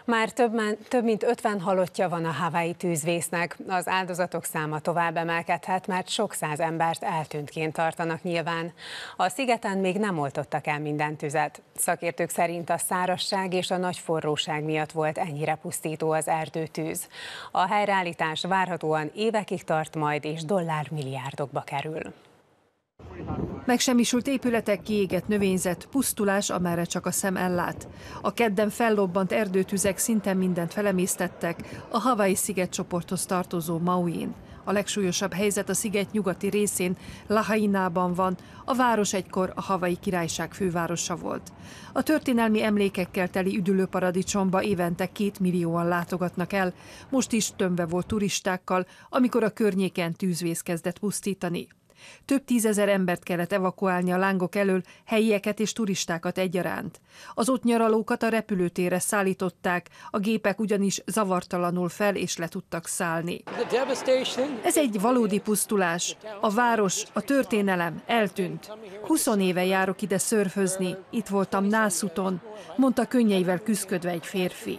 Már több mint 50 halottja van a hawaii tűzvésznek. Az áldozatok száma tovább emelkedhet, mert sok száz embert eltűntként tartanak nyilván. A szigeten még nem oltottak el minden tüzet. Szakértők szerint a szárazság és a nagy forróság miatt volt ennyire pusztító az erdőtűz. A helyreállítás várhatóan évekig tart majd, és dollármilliárdokba kerül. Megsemmisült épületek, kiégett növényzet, pusztulás, amerre csak a szem ellát. A kedden fellobbant erdőtüzek szinte mindent felemésztettek a Hawaii szigetcsoporthoz tartozó Mauin. A legsúlyosabb helyzet a sziget nyugati részén, Lahainában van, a város egykor a Hawaii Királyság fővárosa volt. A történelmi emlékekkel teli üdülőparadicsomba évente 2 millióan látogatnak el, most is tömve volt turistákkal, amikor a környéken tűzvész kezdett pusztítani. Több tízezer embert kellett evakuálni a lángok elől, helyieket és turistákat egyaránt. Az ott nyaralókat a repülőtérre szállították, a gépek ugyanis zavartalanul fel és le tudtak szállni. Ez egy valódi pusztulás. A város, a történelem eltűnt. 20 éve járok ide szörfözni, itt voltam Nászuton, mondta könnyeivel küszködve egy férfi.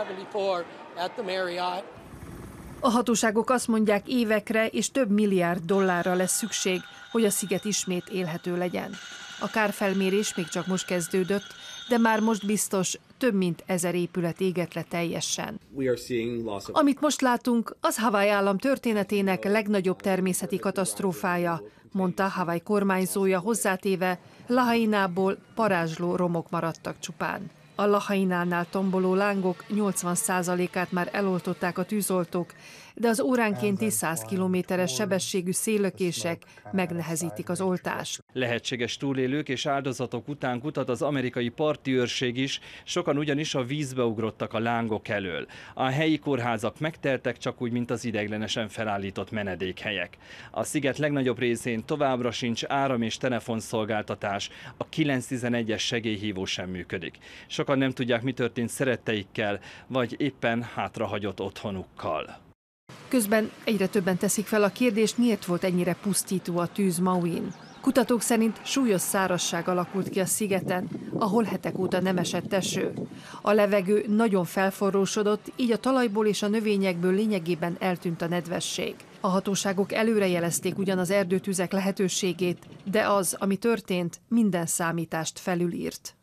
A hatóságok azt mondják, évekre és több milliárd dollárra lesz szükség, hogy a sziget ismét élhető legyen. A kárfelmérés még csak most kezdődött, de már most biztos, több mint 1000 épület égett le teljesen. Amit most látunk, az Hawaii állam történetének legnagyobb természeti katasztrófája, mondta Hawaii kormányzója, hozzátéve, Lahainából parázsló romok maradtak csupán. A Lahainánál tomboló lángok 80%-át már eloltották a tűzoltók, de az óránkénti 100 kilométeres sebességű széllökések megnehezítik az oltást. Lehetséges túlélők és áldozatok után kutat az amerikai parti őrség is, sokan ugyanis a vízbe ugrottak a lángok elől. A helyi kórházak megteltek, csak úgy, mint az ideiglenesen felállított menedékhelyek. A sziget legnagyobb részén továbbra sincs áram- és telefonszolgáltatás, a 911-es segélyhívó sem működik. Sokan nem tudják, mi történt szeretteikkel, vagy éppen hátrahagyott otthonukkal. Közben egyre többen teszik fel a kérdést, miért volt ennyire pusztító a tűz Mauin. Kutatók szerint súlyos szárazság alakult ki a szigeten, ahol hetek óta nem esett eső. A levegő nagyon felforrósodott, így a talajból és a növényekből lényegében eltűnt a nedvesség. A hatóságok előrejelezték ugyan az erdőtüzek lehetőségét, de az, ami történt, minden számítást felülírt.